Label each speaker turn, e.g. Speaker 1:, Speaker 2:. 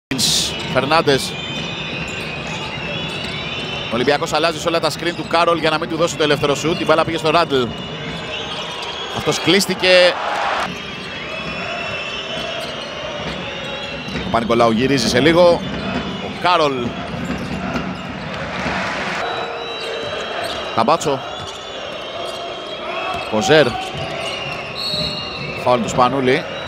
Speaker 1: Φερνάντες. Ο Ολυμπιακός αλλάζει σε όλα τα screen του Κάρολ για να μην του δώσει το ελεύθερο σουτ. Η μπάλα πήγε στο Ράντλ. Αυτός κλείστηκε. Ο Παπα-Νικολάου γυρίζει σε λίγο. Ο Κάρολ. Καμπάτσο. Κοζέρ. Φάουλ του Σπανούλη.